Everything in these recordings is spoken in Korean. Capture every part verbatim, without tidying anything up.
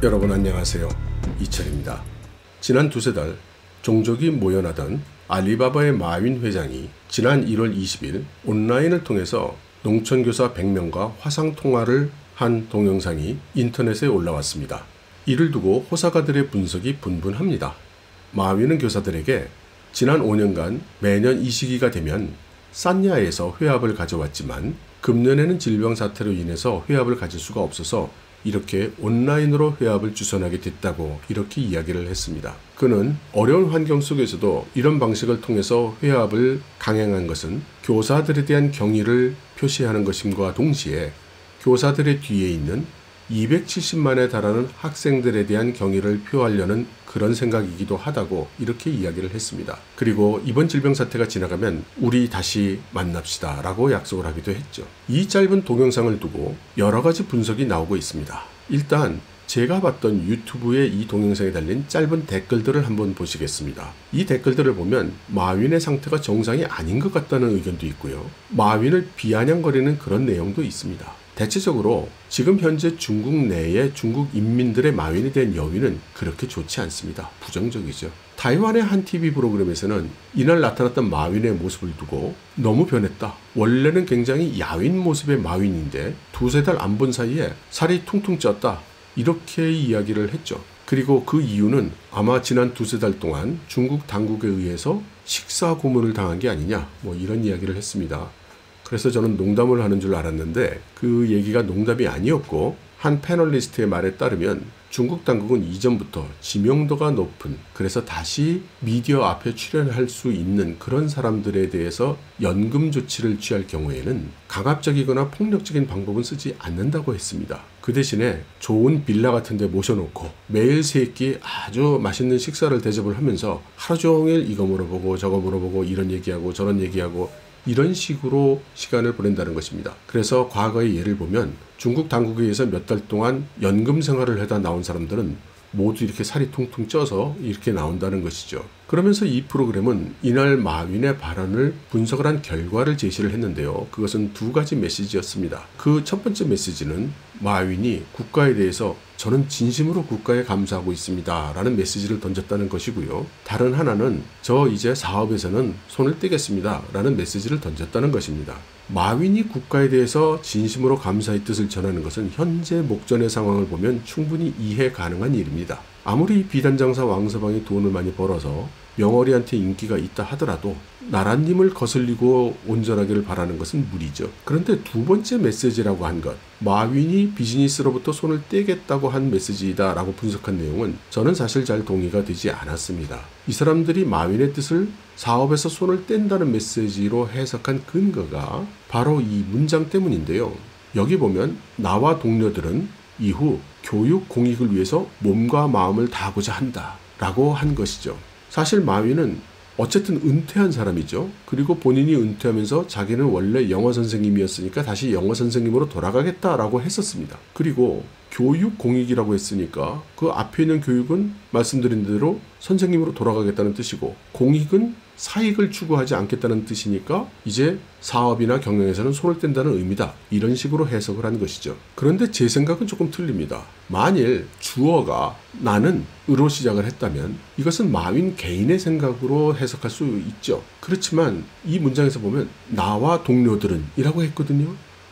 여러분 안녕하세요. 이철입니다. 지난 두세 달 종족이 모여나던 알리바바의 마윈 회장이 지난 일월 이십일 온라인을 통해서 농촌교사 백 명과 화상통화를 한 동영상이 인터넷에 올라왔습니다. 이를 두고 호사가들의 분석이 분분합니다. 마윈은 교사들에게 지난 오 년간 매년 이 시기가 되면 산야에서 회합을 가져왔지만 금년에는 질병 사태로 인해서 회합을 가질 수가 없어서 이렇게 온라인으로 회합을 주선하게 됐다고 이렇게 이야기를 했습니다. 그는 어려운 환경 속에서도 이런 방식을 통해서 회합을 강행한 것은 교사들에 대한 경의를 표시하는 것임과 동시에 교사들의 뒤에 있는 이백칠십만에 달하는 학생들에 대한 경의를 표하려는 그런 생각이기도 하다고 이렇게 이야기를 했습니다. 그리고 이번 질병 사태가 지나가면 우리 다시 만납시다 라고 약속을 하기도 했죠. 이 짧은 동영상을 두고 여러 가지 분석이 나오고 있습니다. 일단 제가 봤던 유튜브에 이 동영상에 달린 짧은 댓글들을 한번 보시겠습니다. 이 댓글들을 보면 마윈의 상태가 정상이 아닌 것 같다는 의견도 있고요. 마윈을 비아냥거리는 그런 내용도 있습니다. 대체적으로 지금 현재 중국 내의 중국 인민들의 마윈에 대한 여위는 그렇게 좋지 않습니다. 부정적이죠. 타이완의 한 티비 프로그램에서는 이날 나타났던 마윈의 모습을 두고 너무 변했다. 원래는 굉장히 야윈 모습의 마윈인데 두세 달 안 본 사이에 살이 퉁퉁 쪘다. 이렇게 이야기를 했죠. 그리고 그 이유는 아마 지난 두세 달 동안 중국 당국에 의해서 식사 고문을 당한 게 아니냐 뭐 이런 이야기를 했습니다. 그래서 저는 농담을 하는 줄 알았는데 그 얘기가 농담이 아니었고 한 패널리스트의 말에 따르면 중국 당국은 이전부터 지명도가 높은 그래서 다시 미디어 앞에 출연할 수 있는 그런 사람들에 대해서 연금 조치를 취할 경우에는 강압적이거나 폭력적인 방법은 쓰지 않는다고 했습니다. 그 대신에 좋은 빌라 같은 데 모셔놓고 매일 세 끼 아주 맛있는 식사를 대접을 하면서 하루 종일 이거 물어보고 저거 물어보고 이런 얘기하고 저런 얘기하고 이런 식으로 시간을 보낸다는 것입니다. 그래서 과거의 예를 보면 중국 당국에 의해서 몇 달 동안 연금 생활을 하다 나온 사람들은 모두 이렇게 살이 퉁퉁 쪄서 이렇게 나온다는 것이죠. 그러면서 이 프로그램은 이날 마윈의 발언을 분석을 한 결과를 제시를 했는데요. 그것은 두 가지 메시지였습니다. 그 첫 번째 메시지는 마윈이 국가에 대해서 저는 진심으로 국가에 감사하고 있습니다 라는 메시지를 던졌다는 것이고요. 다른 하나는 저 이제 사업에서는 손을 떼겠습니다 라는 메시지를 던졌다는 것입니다. 마윈이 국가에 대해서 진심으로 감사의 뜻을 전하는 것은 현재 목전의 상황을 보면 충분히 이해 가능한 일입니다. 아무리 비단장사 왕서방이 돈을 많이 벌어서 명월이한테 인기가 있다 하더라도 나라님을 거슬리고 온전하기를 바라는 것은 무리죠. 그런데 두 번째 메시지라고 한 것, 마윈이 비즈니스로부터 손을 떼겠다고 한 메시지이다 라고 분석한 내용은 저는 사실 잘 동의가 되지 않았습니다. 이 사람들이 마윈의 뜻을 사업에서 손을 뗀다는 메시지로 해석한 근거가 바로 이 문장 때문인데요. 여기 보면 나와 동료들은 이후 교육 공익을 위해서 몸과 마음을 다하고자 한다 라고 한 것이죠. 사실 마윈은 어쨌든 은퇴한 사람이죠. 그리고 본인이 은퇴하면서 자기는 원래 영어 선생님이었으니까 다시 영어 선생님으로 돌아가겠다라고 했었습니다. 그리고 교육 공익이라고 했으니까 그 앞에 있는 교육은 말씀드린 대로 선생님으로 돌아가겠다는 뜻이고 공익은 사익을 추구하지 않겠다는 뜻이니까 이제 사업이나 경영에서는 손을 뗀다는 의미다. 이런 식으로 해석을 한 것이죠. 그런데 제 생각은 조금 틀립니다. 만일 주어가 나는 으로 시작을 했다면 이것은 마윈 개인의 생각으로 해석할 수 있죠. 그렇지만 이 문장에서 보면 나와 동료들은 이라고 했거든요.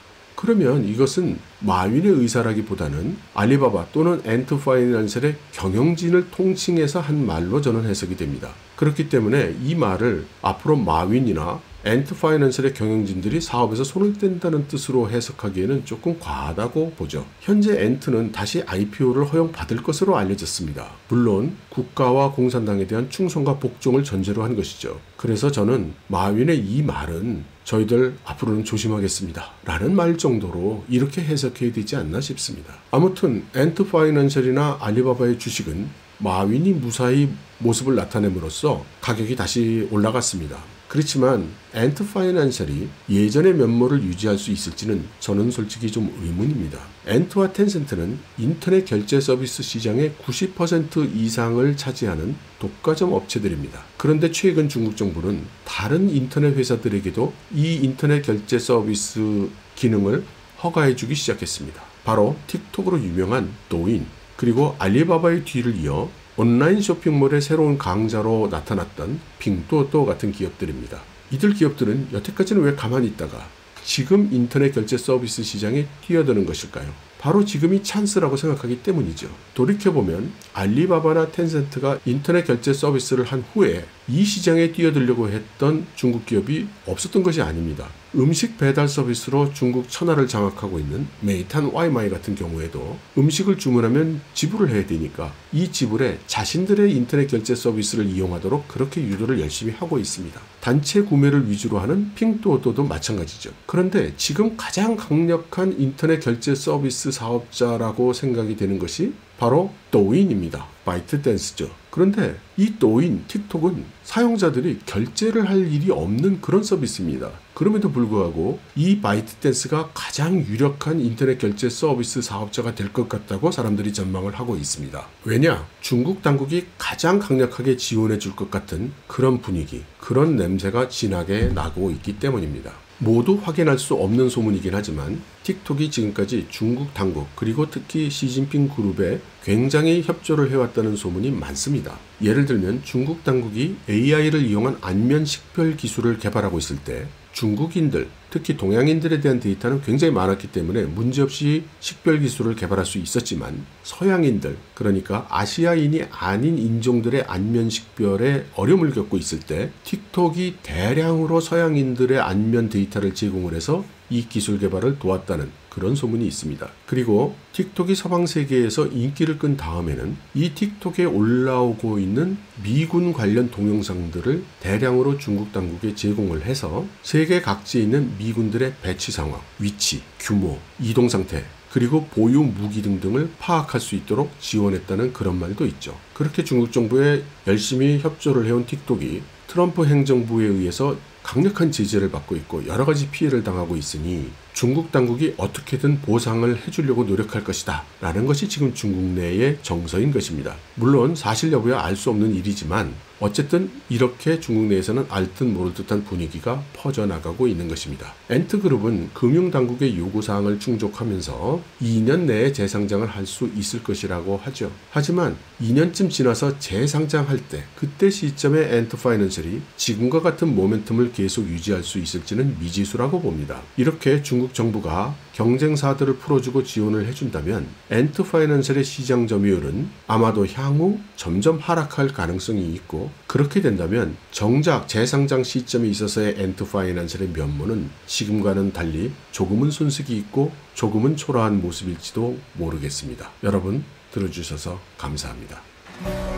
그러면 이것은 마윈의 의사라기보다는 알리바바 또는 엔트파이낸셜의 경영진을 통칭해서 한 말로 저는 해석이 됩니다. 그렇기 때문에 이 말을 앞으로 마윈이나 엔트파이낸셜의 경영진들이 사업에서 손을 뗀다는 뜻으로 해석하기에는 조금 과하다고 보죠. 현재 엔트는 다시 아이피오를 허용받을 것으로 알려졌습니다. 물론 국가와 공산당에 대한 충성과 복종을 전제로 한 것이죠. 그래서 저는 마윈의 이 말은 저희들 앞으로는 조심하겠습니다 라는 말 정도로 이렇게 해석해야 되지 않나 싶습니다. 아무튼 엔트파이낸셜이나 알리바바의 주식은 마윈이 무사히 모습을 나타냄으로써 가격이 다시 올라갔습니다. 그렇지만 엔트파이낸셜이 예전의 면모를 유지할 수 있을지는 저는 솔직히 좀 의문입니다. 엔트와 텐센트는 인터넷 결제 서비스 시장의 구십 퍼센트 이상을 차지하는 독과점 업체들입니다. 그런데 최근 중국 정부는 다른 인터넷 회사들에게도 이 인터넷 결제 서비스 기능을 허가해주기 시작했습니다. 바로 틱톡으로 유명한 도인, 그리고 알리바바의 뒤를 이어 온라인 쇼핑몰의 새로운 강자로 나타났던 핑뚜오뚜오 같은 기업들입니다. 이들 기업들은 여태까지는 왜 가만히 있다가 지금 인터넷 결제 서비스 시장에 뛰어드는 것일까요? 바로 지금이 찬스라고 생각하기 때문이죠. 돌이켜보면 알리바바나 텐센트가 인터넷 결제 서비스를 한 후에 이 시장에 뛰어들려고 했던 중국 기업이 없었던 것이 아닙니다. 음식 배달 서비스로 중국 천하를 장악하고 있는 메이탄 와이마이 같은 경우에도 음식을 주문하면 지불을 해야 되니까 이 지불에 자신들의 인터넷 결제 서비스를 이용하도록 그렇게 유도를 열심히 하고 있습니다. 단체 구매를 위주로 하는 핑뚜오뚜오도 마찬가지죠. 그런데 지금 가장 강력한 인터넷 결제 서비스 사업자라고 생각이 되는 것이 바로 도인입니다. 바이트댄스죠. 그런데 이 도인, 틱톡은 사용자들이 결제를 할 일이 없는 그런 서비스입니다. 그럼에도 불구하고 이 바이트댄스가 가장 유력한 인터넷 결제 서비스 사업자가 될 것 같다고 사람들이 전망을 하고 있습니다. 왜냐? 중국 당국이 가장 강력하게 지원해 줄 것 같은 그런 분위기, 그런 냄새가 진하게 나고 있기 때문입니다. 모두 확인할 수 없는 소문이긴 하지만 틱톡이 지금까지 중국 당국 그리고 특히 시진핑 그룹에 굉장히 협조를 해왔다는 소문이 많습니다. 예를 들면 중국 당국이 에이아이를 이용한 안면 식별 기술을 개발하고 있을 때 중국인들, 특히 동양인들에 대한 데이터는 굉장히 많았기 때문에 문제없이 식별 기술을 개발할 수 있었지만 서양인들, 그러니까 아시아인이 아닌 인종들의 안면 식별에 어려움을 겪고 있을 때 틱톡이 대량으로 서양인들의 안면 데이터를 제공을 해서 이 기술 개발을 도왔다는 그런 소문이 있습니다. 그리고 틱톡이 서방 세계에서 인기를 끈 다음에는 이 틱톡에 올라오고 있는 미군 관련 동영상들을 대량으로 중국 당국에 제공을 해서 세계 각지에 있는 미군들의 배치 상황, 위치, 규모, 이동 상태, 그리고 보유 무기 등등을 파악할 수 있도록 지원했다는 그런 말도 있죠. 그렇게 중국 정부에 열심히 협조를 해온 틱톡이 트럼프 행정부에 의해서 강력한 제재를 받고 있고 여러 가지 피해를 당하고 있으니 중국 당국이 어떻게든 보상을 해주려고 노력할 것이다 라는 것이 지금 중국 내의 정서인 것입니다. 물론 사실 여부야 알 수 없는 일이지만 어쨌든 이렇게 중국 내에서는 알 듯 모를 듯한 분위기가 퍼져나가고 있는 것입니다. 엔트그룹은 금융당국의 요구사항을 충족하면서 이 년 내에 재상장을 할 수 있을 것이라고 하죠. 하지만 이 년쯤 지나서 재상장할 때 그때 시점에 엔트파이낸셜이 지금과 같은 모멘텀을 계속 유지할 수 있을지는 미지수라고 봅니다. 이렇게 중국 정부가 경쟁사들을 풀어주고 지원을 해준다면 엔트파이낸셜의 시장 점유율은 아마도 향후 점점 하락할 가능성이 있고 그렇게 된다면 정작 재상장 시점에 있어서의 엔트파이낸셜의 면모는 지금과는 달리 조금은 손색이 있고 조금은 초라한 모습일지도 모르겠습니다. 여러분 들어주셔서 감사합니다.